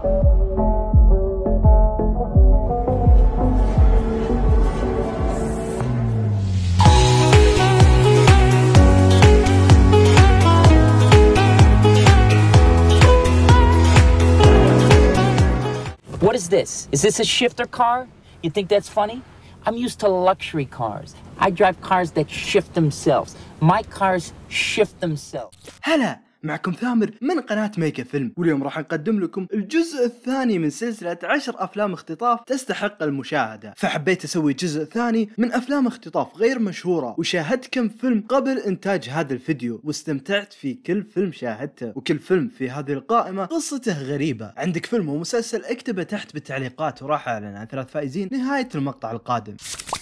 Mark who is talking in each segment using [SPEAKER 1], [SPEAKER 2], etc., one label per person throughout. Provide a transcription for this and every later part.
[SPEAKER 1] What is this? Is this a shifter car? You think that's funny? I'm used to luxury cars. I drive cars that shift themselves. My cars shift themselves.
[SPEAKER 2] هلا، معكم ثامر من قناة ميكا فيلم، واليوم راح نقدم لكم الجزء الثاني من سلسلة 10 أفلام اختطاف تستحق المشاهدة. فحبيت أسوي جزء ثاني من أفلام اختطاف غير مشهورة، وشاهدت كم فيلم قبل إنتاج هذا الفيديو، واستمتعت في كل فيلم شاهدته. وكل فيلم في هذه القائمة قصته غريبة. عندك فيلم ومسلسل اكتبه تحت بالتعليقات، وراح أعلن عن 3 فائزين نهاية المقطع القادم.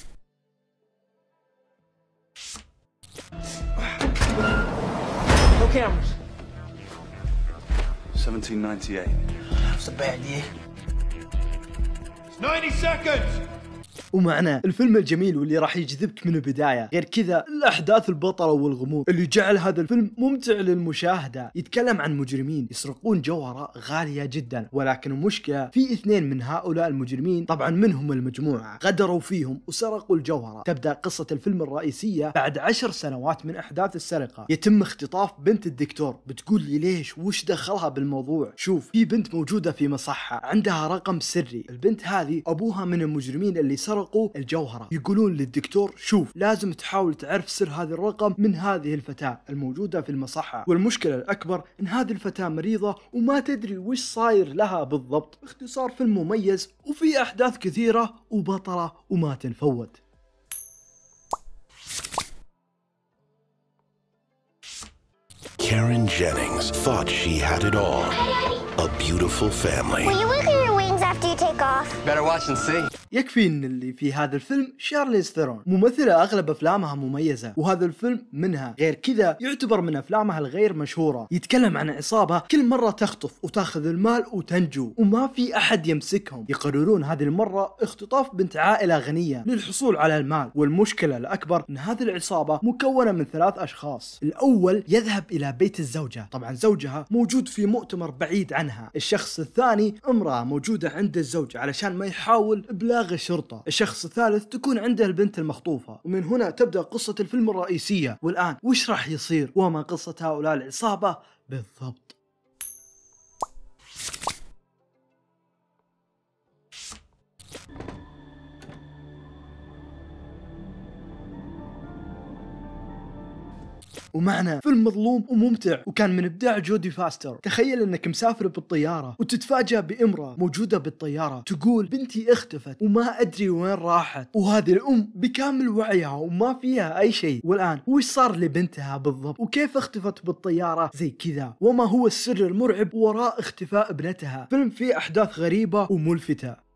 [SPEAKER 3] No cameras.
[SPEAKER 4] 1798.
[SPEAKER 3] That was a bad year.
[SPEAKER 4] 90 seconds!
[SPEAKER 2] ومعنا الفيلم الجميل واللي راح يجذبك من البداية. غير كذا الأحداث البطلة والغموض اللي جعل هذا الفيلم ممتع للمشاهدة. يتكلم عن مجرمين يسرقون جوهرة غالية جدا، ولكن المشكلة في 2 من هؤلاء المجرمين، طبعا منهم المجموعة، غدروا فيهم وسرقوا الجوهرة. تبدأ قصة الفيلم الرئيسية بعد 10 سنوات من أحداث السرقة. يتم اختطاف بنت الدكتور. بتقول لي ليش؟ وش دخلها بالموضوع؟ شوف، في بنت موجودة في مصحة عندها رقم سري. البنت هذه أبوها من المجرمين اللي سرقوا الجوهرة. يقولون للدكتور شوف، لازم تحاول تعرف سر هذا الرقم من هذه الفتاة الموجودة في المصحة. والمشكلة الأكبر إن هذه الفتاة مريضة وما تدري وش صاير لها بالضبط. باختصار فيلم مميز وفي أحداث كثيرة وبطلة وما تنفوت.
[SPEAKER 5] Karen Jennings thought she had it all. A beautiful family.
[SPEAKER 6] Will you wiggle your wings after you take off?
[SPEAKER 3] Better watch and see.
[SPEAKER 2] يكفي ان اللي في هذا الفيلم شارليز ثيرون، ممثلة اغلب افلامها مميزة، وهذا الفيلم منها. غير كذا يعتبر من افلامها الغير مشهورة. يتكلم عن عصابة كل مرة تخطف وتاخذ المال وتنجو وما في احد يمسكهم. يقررون هذه المرة اختطاف بنت عائلة غنية للحصول على المال. والمشكلة الاكبر ان هذه العصابة مكونة من 3 اشخاص. الاول يذهب الى بيت الزوجة، طبعا زوجها موجود في مؤتمر بعيد عنها. الشخص الثاني امرأة موجودة عند الزوج علشان ما يحاول بلاغ الشرطة. الشخص الثالث تكون عنده البنت المخطوفة. ومن هنا تبدأ قصة الفيلم الرئيسية. والآن وش راح يصير وما قصة هؤلاء العصابة بالضبط؟ ومعنا فيلم مظلوم وممتع، وكان من إبداع جودي فاستر. تخيل أنك مسافر بالطيارة وتتفاجأ بامرأة موجودة بالطيارة تقول بنتي اختفت وما أدري وين راحت، وهذه الأم بكامل وعيها وما فيها أي شيء. والآن وش صار لبنتها بالضبط؟ وكيف اختفت بالطيارة زي كذا؟ وما هو السر المرعب وراء اختفاء ابنتها؟ فيلم فيه أحداث غريبة وملفتة.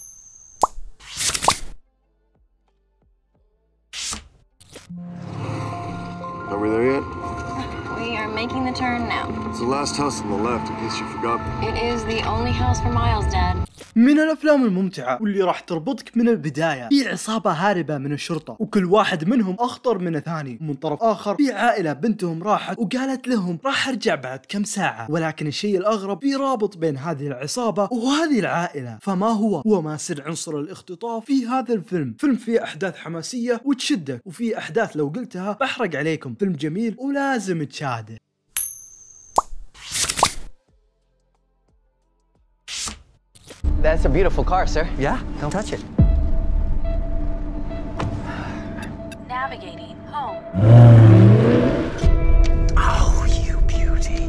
[SPEAKER 4] Are we there yet?
[SPEAKER 7] We are making the turn now.
[SPEAKER 4] It's the last house on the left, in case you forgot.
[SPEAKER 7] It is the only house for miles, Dad.
[SPEAKER 2] من الافلام الممتعة واللي راح تربطك من البداية. في عصابة هاربة من الشرطة، وكل واحد منهم اخطر من الثاني. ومن طرف اخر في عائلة بنتهم راحت وقالت لهم راح ارجع بعد كم ساعة. ولكن الشيء الاغرب في رابط بين هذه العصابة وهذه العائلة. فما هو ما سر عنصر الاختطاف في هذا الفيلم؟ فيلم فيه احداث حماسية وتشدك، وفي احداث لو قلتها بحرق عليكم. فيلم جميل ولازم تشاهده.
[SPEAKER 3] That's a beautiful car, sir. Yeah? Don't touch it.
[SPEAKER 7] Navigating home.
[SPEAKER 3] Oh, you beauty.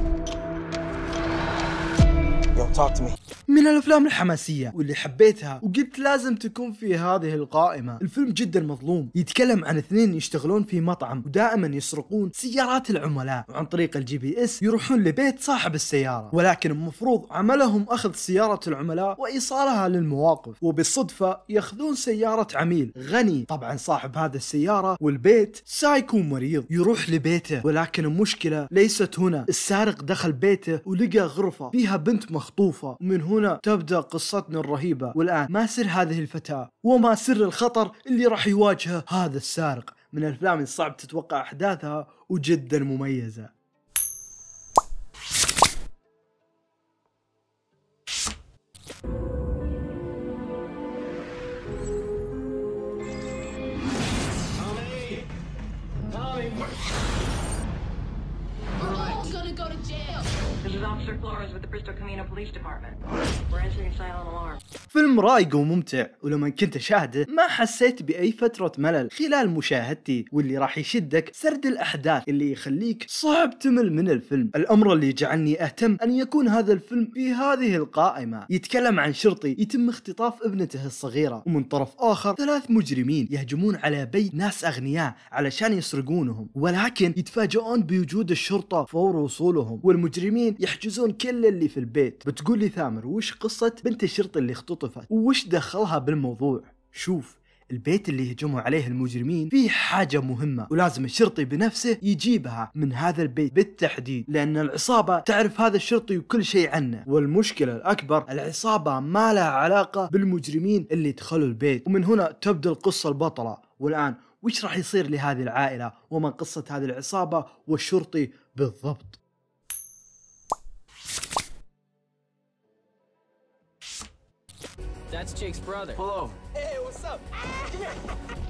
[SPEAKER 3] Yo, talk to me.
[SPEAKER 2] من الافلام الحماسيه واللي حبيتها وقلت لازم تكون في هذه القائمه الفيلم جدا مظلوم. يتكلم عن 2 يشتغلون في مطعم ودائما يسرقون سيارات العملاء، وعن طريق الGPS يروحون لبيت صاحب السياره. ولكن المفروض عملهم اخذ سياره العملاء وايصالها للمواقف، وبالصدفه ياخذون سياره عميل غني، طبعا صاحب هذا السياره والبيت سايكو مريض. يروح لبيته، ولكن المشكله ليست هنا. السارق دخل بيته ولقى غرفه فيها بنت مخطوفه. ومن هنا تبدأ قصتنا الرهيبة. والآن ما سر هذه الفتاة وما سر الخطر اللي راح يواجهه هذا السارق؟ من الأفلام اللي صعب تتوقع أحداثها وجدا مميزة.
[SPEAKER 7] Alameda Police Department. We're entering silent alarm.
[SPEAKER 2] فيلم رايق وممتع، ولما كنت أشاهده ما حسيت بأي فترة ملل خلال مشاهدتي، واللي راح يشدك سرد الأحداث اللي يخليك صعب تمل من الفيلم. الأمر اللي جعلني أهتم أن يكون هذا الفيلم في هذه القائمة. يتكلم عن شرطي يتم اختطاف ابنته الصغيرة، ومن طرف آخر 3 مجرمين يهجمون على بيت ناس أغنياء علشان يسرقونهم، ولكن يتفاجئون بوجود الشرطة فور وصولهم، والمجرمين يحجزون كل اللي في البيت. بتقول لي ثامر وش قصة بنت الشرطي اللي اختطفت وش دخلها بالموضوع؟ شوف، البيت اللي هجموا عليه المجرمين فيه حاجة مهمة، ولازم الشرطي بنفسه يجيبها من هذا البيت بالتحديد، لأن العصابة تعرف هذا الشرطي وكل شيء عنه. والمشكلة الأكبر العصابة ما لها علاقة بالمجرمين اللي دخلوا البيت، ومن هنا تبدأ القصة البطلة. والآن وش راح يصير لهذه العائلة وما قصة هذه العصابة والشرطي بالضبط؟
[SPEAKER 8] That's Jake's brother.
[SPEAKER 3] Hello.
[SPEAKER 8] Hey, what's up? Come here.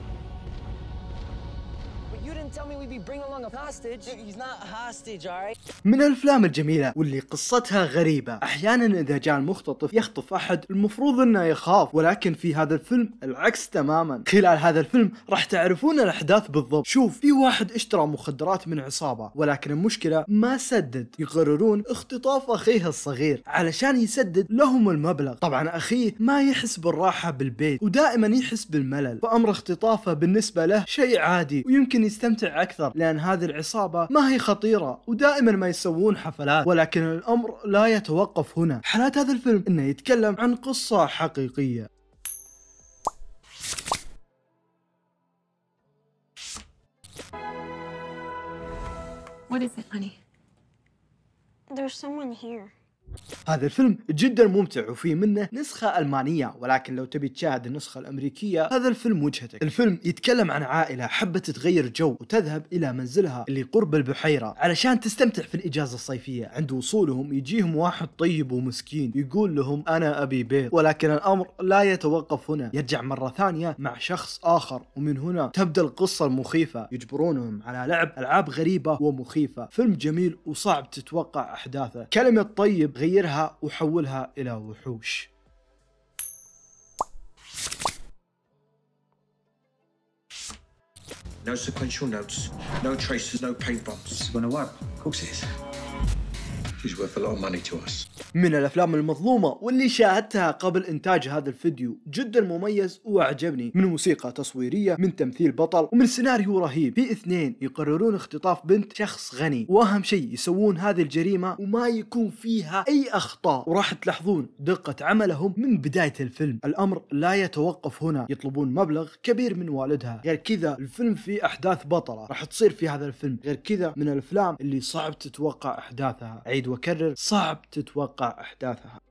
[SPEAKER 8] But you didn't tell me we'd be bringing along a hostage. Dude, he's not a hostage, alright?
[SPEAKER 2] من الافلام الجميلة واللي قصتها غريبة. احيانا اذا جاء المختطف يخطف احد المفروض انه يخاف، ولكن في هذا الفيلم العكس تماما. خلال هذا الفيلم راح تعرفون الاحداث بالضبط. شوف، في واحد اشترى مخدرات من عصابة، ولكن المشكلة ما سدد. يقررون اختطاف اخيه الصغير علشان يسدد لهم المبلغ. طبعا اخيه ما يحس بالراحة بالبيت ودائما يحس بالملل، فامر اختطافه بالنسبة له شيء عادي، ويمكن يستمتع اكثر لان هذه العصابة ما هي خطيرة ودائما ما يسوون حفلات. ولكن الامر لا يتوقف هنا. حالات هذا الفيلم انه يتكلم عن قصة حقيقية.
[SPEAKER 7] What is it, honey?
[SPEAKER 6] There's someone here.
[SPEAKER 2] هذا الفيلم جدا ممتع وفيه منه نسخة ألمانية، ولكن لو تبي تشاهد النسخة الأمريكية هذا الفيلم وجهتك. الفيلم يتكلم عن عائلة حبت تغير جو وتذهب إلى منزلها اللي قرب البحيرة علشان تستمتع في الإجازة الصيفية. عند وصولهم يجيهم واحد طيب ومسكين يقول لهم أنا أبي بيض، ولكن الأمر لا يتوقف هنا. يرجع مرة ثانية مع شخص آخر، ومن هنا تبدأ القصة المخيفة. يجبرونهم على لعب ألعاب غريبة ومخيفة. فيلم جميل وصعب تتوقع أحداثه. كلمة طيب غيرها وحولها إلى وحوش.
[SPEAKER 9] No sequential notes, no traces, no paint bumps. This is gonna work. Of course it is. She's worth a lot of money to us.
[SPEAKER 2] من الافلام المظلومة واللي شاهدتها قبل انتاج هذا الفيديو. جدا مميز واعجبني، من موسيقى تصويرية، من تمثيل بطل، ومن سيناريو رهيب. في 2 يقررون اختطاف بنت شخص غني، واهم شيء يسوون هذه الجريمة وما يكون فيها اي اخطاء، وراح تلاحظون دقة عملهم من بداية الفيلم. الامر لا يتوقف هنا. يطلبون مبلغ كبير من والدها. غير كذا الفيلم فيه احداث بطلة راح تصير في هذا الفيلم. غير كذا من الافلام اللي صعب تتوقع احداثها. عيد وكرر، صعب تتوقع أحداثها.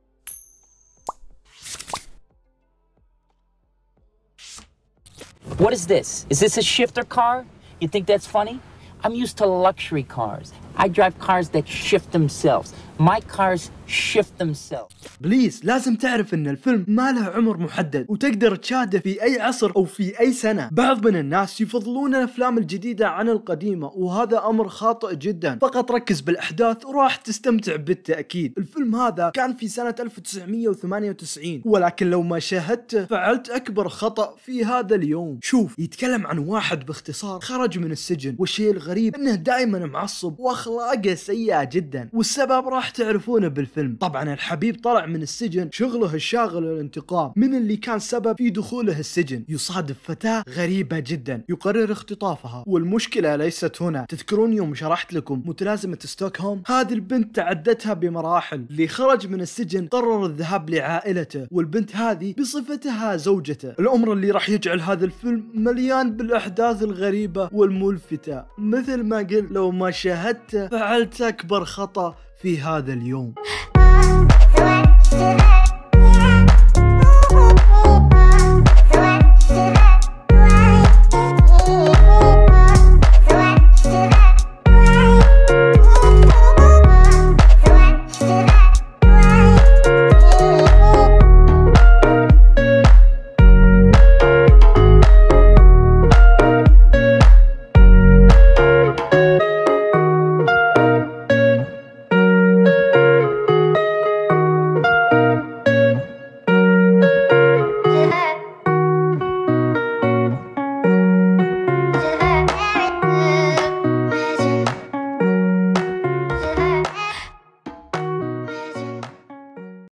[SPEAKER 1] What is this? Is this a shifter car? You think that's funny? I'm used to luxury cars. I drive cars that shift themselves. My cars shift themselves.
[SPEAKER 2] بليز لازم تعرف ان الفيلم ما له عمر محدد وتقدر تشاهده في اي عصر او في اي سنة. بعض من الناس يفضلون الافلام الجديدة عن القديمة، وهذا امر خاطئ جدا. فقط ركز بالاحداث وراح تستمتع بالتأكيد. الفيلم هذا كان في سنة 1998، ولكن لو ما شاهدته فعلت اكبر خطأ في هذا اليوم. شوف، يتكلم عن واحد باختصار خرج من السجن، والشيء الغريب انه دائما معصب واخلاقه سيئة جدا، والسبب راح تعرفونه بالفيلم. طبعا الحبيب طلع من السجن، شغله الشاغل الانتقام من اللي كان سبب في دخوله السجن. يصادف فتاة غريبة جدا يقرر اختطافها، والمشكلة ليست هنا. تذكرون يوم شرحت لكم متلازمة ستوكهولم؟ هذه البنت تعدتها بمراحل. اللي خرج من السجن قرر الذهاب لعائلته، والبنت هذه بصفتها زوجته. الامر اللي راح يجعل هذا الفيلم مليان بالاحداث الغريبة والملفتة. مثل ما قلت، لو ما شاهدته فعلت اكبر خطأ في هذا اليوم.